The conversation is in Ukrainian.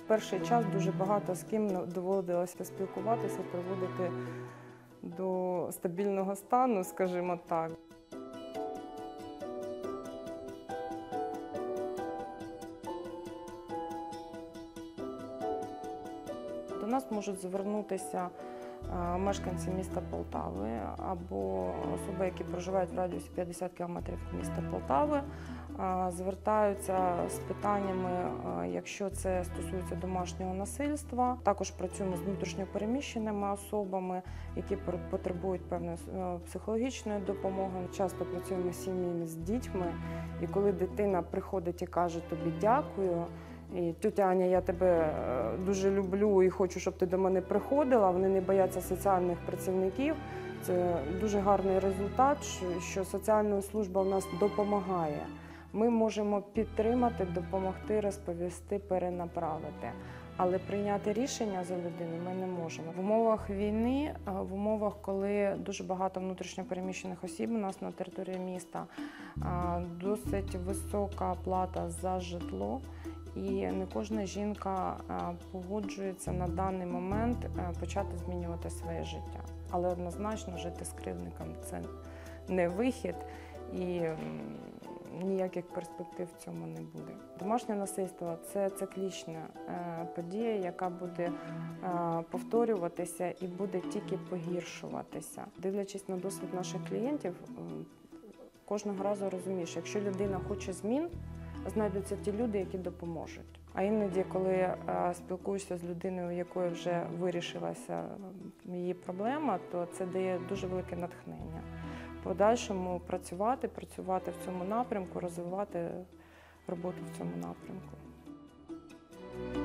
перший час дуже багато з ким доводилося спілкуватися, приводити до стабільного стану, скажімо так. До нас можуть звернутися мешканці міста Полтави або особи, які проживають в радіусі 50 км від міста Полтави, звертаються з питаннями, якщо це стосується домашнього насильства. Також працюємо з внутрішньо переміщеними особами, які потребують певної психологічної допомоги. Часто працюємо з сім'ями з дітьми, і коли дитина приходить і каже тобі «дякую», і «тьотя Аня, я тебе дуже люблю і хочу, щоб ти до мене приходила», вони не бояться соціальних працівників. Це дуже гарний результат, що соціальна служба в нас допомагає. Ми можемо підтримати, допомогти, розповісти, перенаправити. Але прийняти рішення за людину ми не можемо. В умовах війни, в умовах, коли дуже багато внутрішньо переміщених осіб у нас на території міста, досить висока плата за житло, і не кожна жінка погоджується на даний момент почати змінювати своє життя. Але однозначно жити з кривдником – це не вихід, і ніяких перспектив в цьому не буде. Домашнє насильство – це циклічна подія, яка буде повторюватися і буде тільки погіршуватися. Дивлячись на досвід наших клієнтів, кожного разу розумієш, якщо людина хоче змін, знайдуться ті люди, які допоможуть. А іноді, коли спілкуєшся з людиною, у якої вже вирішилася її проблема, то це дає дуже велике натхнення. В подальшому працювати в цьому напрямку, розвивати роботу в цьому напрямку.